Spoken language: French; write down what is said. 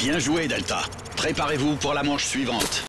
Bien joué, Delta. Préparez-vous pour la manche suivante.